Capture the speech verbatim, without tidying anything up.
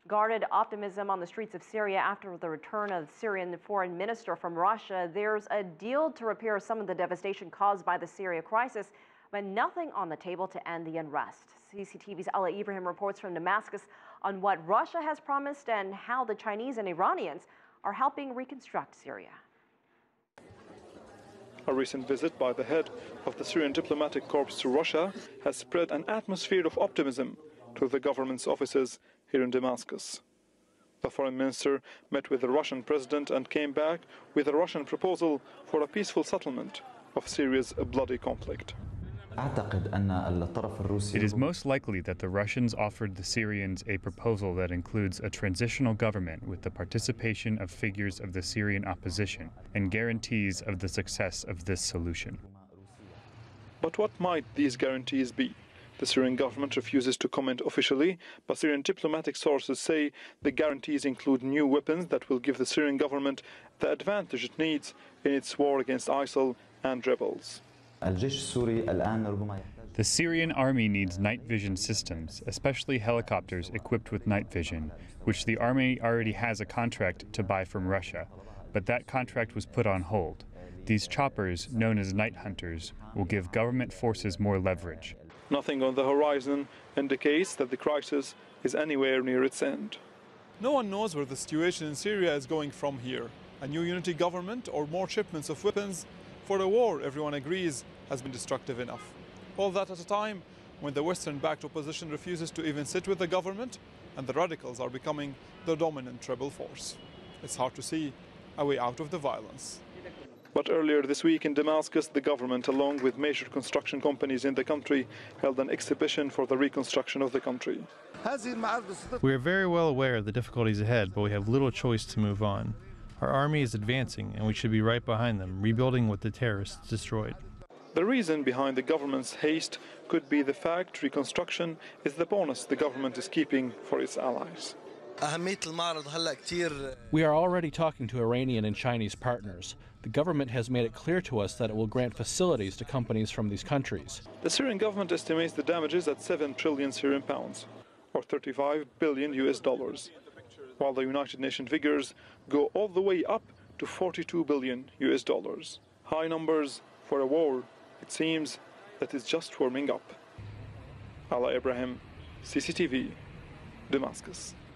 Guarded optimism on the streets of Syria after the return of the Syrian Foreign Minister from Russia. There's a deal to repair some of the devastation caused by the Syria crisis, but nothing on the table to end the unrest. C C T V's Alaa Ebrahim reports from Damascus on what Russia has promised and how the Chinese and Iranians are helping reconstruct Syria. A recent visit by the head of the Syrian diplomatic corps to Russia has spread an atmosphere of optimism to the government's offices here in Damascus. The foreign minister met with the Russian president and came back with a Russian proposal for a peaceful settlement of Syria's bloody conflict. It is most likely that the Russians offered the Syrians a proposal that includes a transitional government with the participation of figures of the Syrian opposition and guarantees of the success of this solution. But what might these guarantees be? The Syrian government refuses to comment officially, but Syrian diplomatic sources say the guarantees include new weapons that will give the Syrian government the advantage it needs in its war against ISIL and rebels. The Syrian army needs night vision systems, especially helicopters equipped with night vision, which the army already has a contract to buy from Russia, but that contract was put on hold. These choppers, known as night hunters, will give government forces more leverage. Nothing on the horizon indicates that the crisis is anywhere near its end. No one knows where the situation in Syria is going from here. A new unity government or more shipments of weapons for a war everyone agrees has been destructive enough. All that at a time when the Western-backed opposition refuses to even sit with the government and the radicals are becoming the dominant rebel force. It's hard to see a way out of the violence. But earlier this week in Damascus, the government, along with major construction companies in the country, held an exhibition for the reconstruction of the country. We are very well aware of the difficulties ahead, but we have little choice to move on. Our army is advancing, and we should be right behind them, rebuilding what the terrorists destroyed. The reason behind the government's haste could be the fact reconstruction is the bonus the government is keeping for its allies. We are already talking to Iranian and Chinese partners. The government has made it clear to us that it will grant facilities to companies from these countries. The Syrian government estimates the damages at seven trillion Syrian pounds, or thirty-five billion U S dollars, while the United Nations figures go all the way up to forty-two billion U S dollars. High numbers for a war, it seems, that is just warming up. Alaa Ebrahim, C C T V, Damascus.